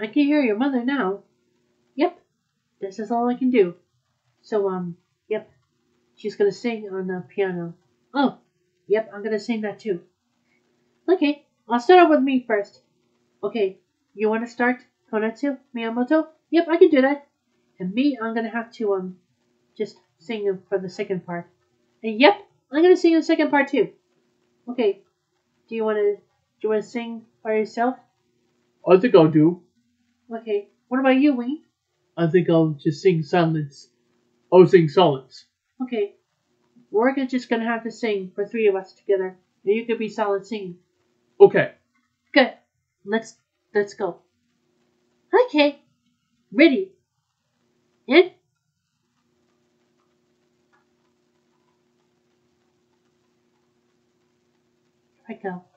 I can hear your mother now. Yep, this is all I can do. So, yep, she's gonna sing on the piano. Oh, yep, I'm gonna sing that too. Okay, I'll start off with me first. Okay, you wanna start, Konatsu Miyamoto? Yep, I can do that. And me, I'm gonna have to, just sing for the second part. And yep, I'm gonna sing the second part too. Okay, do you wanna sing by yourself? I think I'll do. Okay, what about you, Wayne? I think I'll just sing silence. I'll sing silence. Okay, we're just gonna have to sing for three of us together. And you could be solid singing. Okay. Good. Let's go. Okay. Ready. And I go.